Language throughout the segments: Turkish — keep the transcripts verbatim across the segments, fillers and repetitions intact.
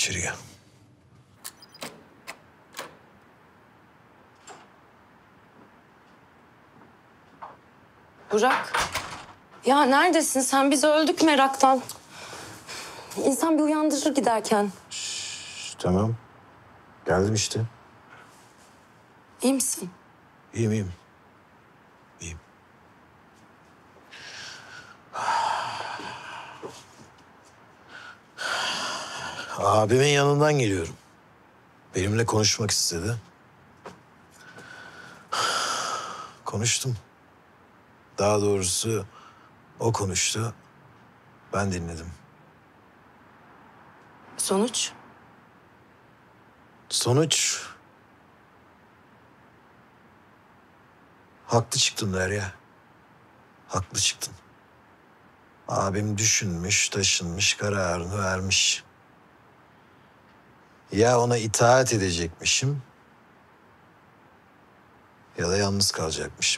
içeriye. Burak. Ya neredesin sen? Biz öldük meraktan. İnsan bir uyandırır giderken. Şş, tamam. Geldim işte. İyi misin? İyiyim, iyiyim. İyiyim. Abimin yanından geliyorum. Benimle konuşmak istedi. Konuştum. Daha doğrusu o konuştu. Ben dinledim. Sonuç? Sonuç... Haklı çıktın Derya. Haklı çıktın. Abim düşünmüş, taşınmış, kararını vermiş. Ya ona itaat edecekmişim... ya da yalnız kalacakmışım.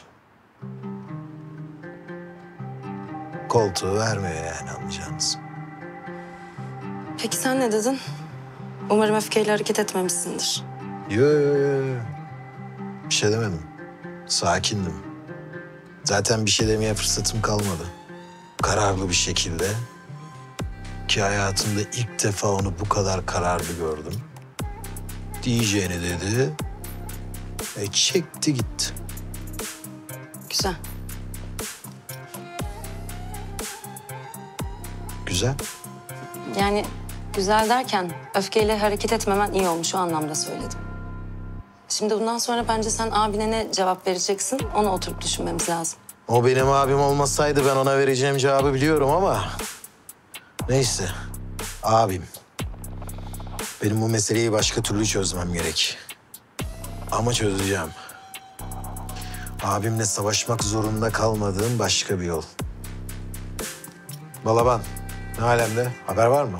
Koltuğu vermiyor yani, anlayacağınız. Peki sen ne dedin? Umarım öfkeyle hareket etmemişsindir. Yo yo yo. Bir şey demedim. Sakindim. Zaten bir şey demeye fırsatım kalmadı. Kararlı bir şekilde. Ki hayatımda ilk defa onu bu kadar kararlı gördüm. Diyeceğini dedi. Ve çekti gitti. Güzel. Güzel. Yani güzel derken öfkeyle hareket etmemen iyi olmuş, o anlamda söyledim. Şimdi bundan sonra bence sen abine ne cevap vereceksin onu oturup düşünmemiz lazım. O benim abim olmasaydı ben ona vereceğim cevabı biliyorum ama... Neyse. Abim. Benim bu meseleyi başka türlü çözmem gerek. Ama çözeceğim. Abimle savaşmak zorunda kalmadığım başka bir yol. Balaban, ne alemde? Haber var mı?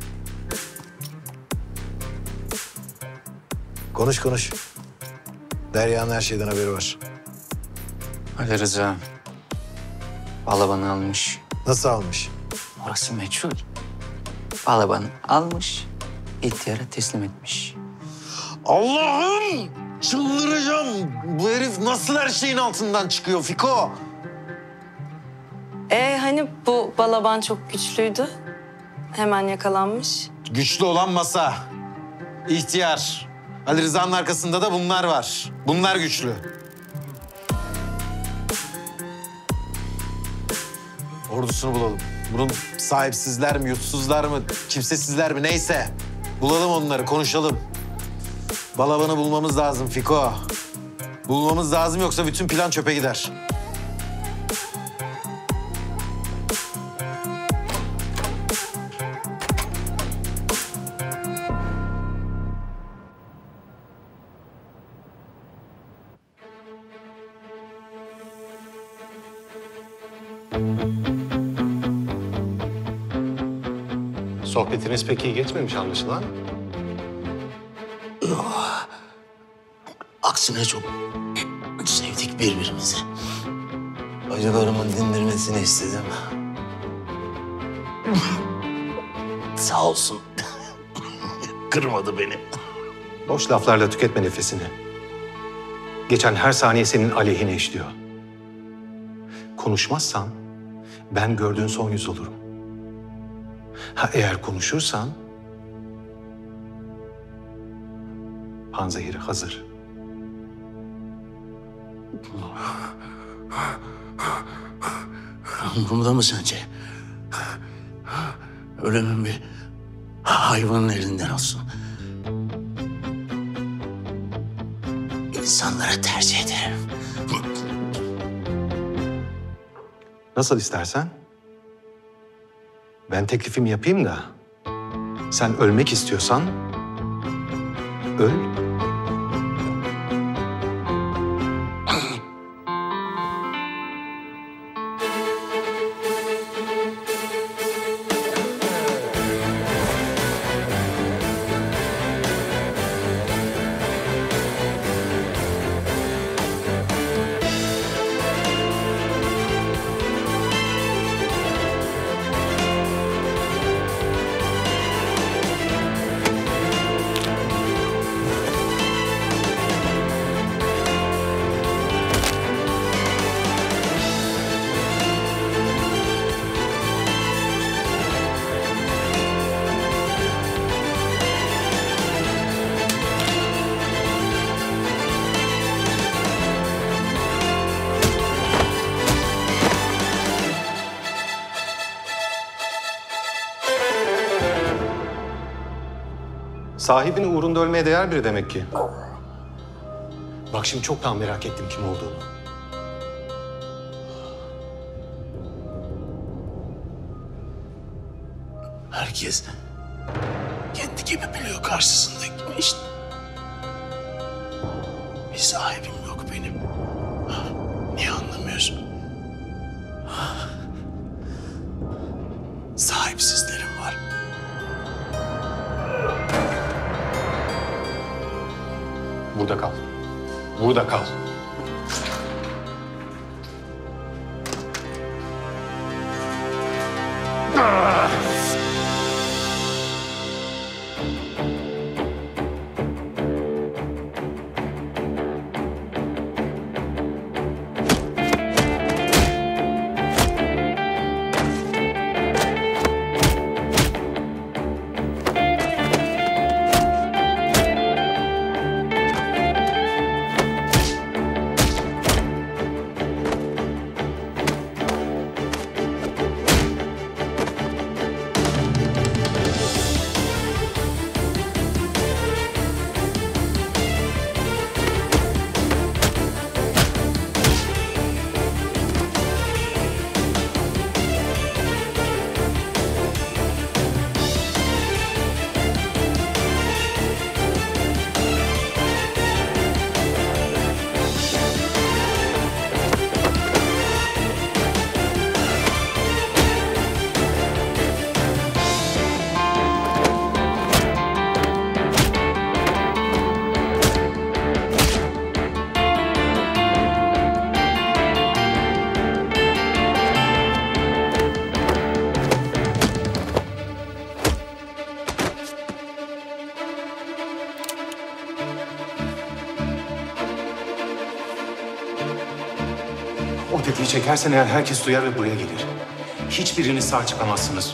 Konuş konuş. Derya'nın her şeyden haberi var. Ali Rıza Balaban'ı almış. Nasıl almış? Orası meçhul. Balaban'ı almış, ihtiyara teslim etmiş. Allah'ım! Çıldıracağım. Bu herif nasıl her şeyin altından çıkıyor Fiko? Ee hani bu balaban çok güçlüydü. Hemen yakalanmış. Güçlü olan masa. İhtiyar. Ali Rıza'nın arkasında da bunlar var. Bunlar güçlü. Ordusunu bulalım. Bunun sahipsizler mi, yurtsuzlar mı, kimsesizler mi neyse. Bulalım onları, konuşalım. Balabanı bulmamız lazım Fiko. Bulmamız lazım yoksa bütün plan çöpe gider. Sohbetiniz pek iyi geçmemiş anlaşılan. Aksine çok sevdik birbirimizi. Acılarımın dindirmesini istedim. Sağ olsun. Kırmadı beni. Boş laflarla tüketme nefesini. Geçen her saniye senin aleyhine işliyor. Konuşmazsan ben gördüğün son yüz olurum. Ha eğer konuşursan panzehiri hazır. Umurumda mı sence? Ölümün bir hayvanın elinden olsun. İnsanlara tercih ederim. Nasıl istersen. Ben teklifimi yapayım da sen ölmek istiyorsan öl. Sahibin uğrunda ölmeye değer biri demek ki. Bak şimdi çok daha merak ettim kim olduğunu. Herkes kendi gibi biliyor karşısındakini işte. Bir sahibim yok benim. Niye anlamıyorsun? Sahipsizlerim var. Burada kal. Burada kal. O tetiği çekersen eğer herkes duyar ve buraya gelir. Hiçbiriniz sağ çıkamazsınız.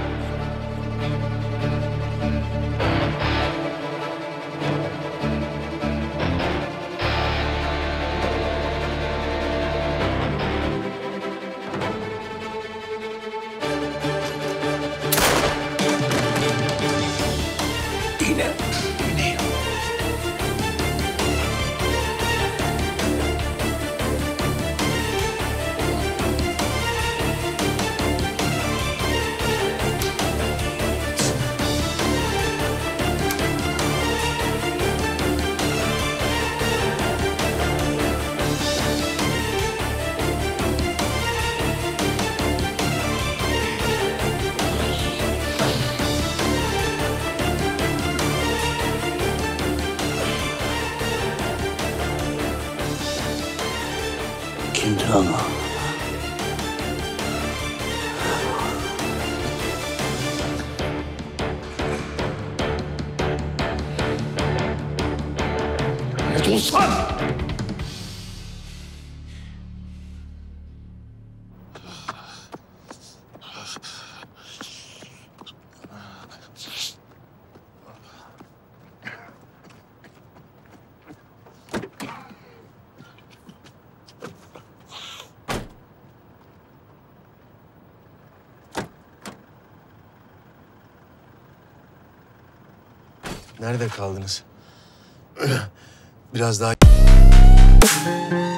Yine, yine. Kimdi lan o? Ne diyorsun lan? Nerede kaldınız? Biraz daha...